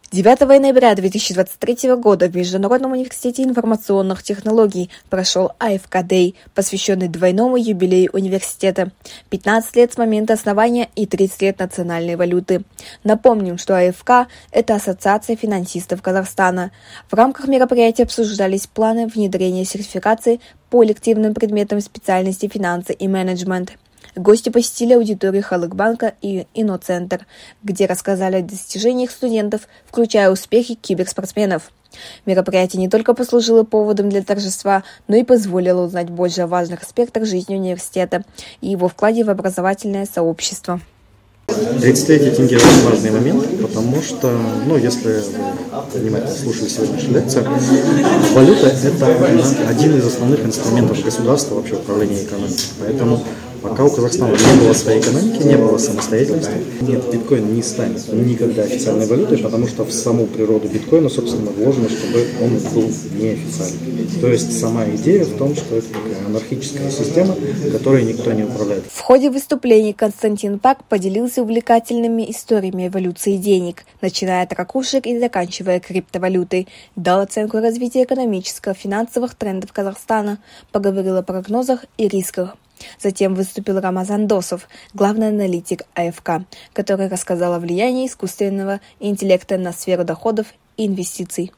9 ноября 2023 года в Международном университете информационных технологий прошел АФК Day, посвященный двойному юбилею университета. 15 лет с момента основания и 30 лет национальной валюты. Напомним, что АФК – это Ассоциация финансистов Казахстана. В рамках мероприятия обсуждались планы внедрения сертификации по элективным предметам специальности финансы и менеджмент. Гости посетили аудиторию Халык-банка и Инноцентр, где рассказали о достижениях студентов, включая успехи киберспортсменов. Мероприятие не только послужило поводом для торжества, но и позволило узнать больше о важных аспектах жизни университета и его вкладе в образовательное сообщество. 30-летие тенге очень важный момент, потому что, если вы внимательно слушали сегодняшнюю лекцию, валюта – это один из основных инструментов государства вообще управления экономикой. Поэтому пока у Казахстана не было своей экономики, не было самостоятельности, биткоин не станет никогда официальной валютой, потому что в саму природу биткоина, собственно, вложено, чтобы он был неофициальным. То есть сама идея в том, что это такая анархическая система, которой никто не управляет. В ходе выступлений Константин Пак поделился увлекательными историями эволюции денег, начиная от ракушек и заканчивая криптовалютой, дал оценку развития экономическо-финансовых трендов Казахстана, поговорил о прогнозах и рисках. Затем выступил Рамазан Досов, главный аналитик АФК, который рассказал о влиянии искусственного интеллекта на сферу доходов и инвестиций.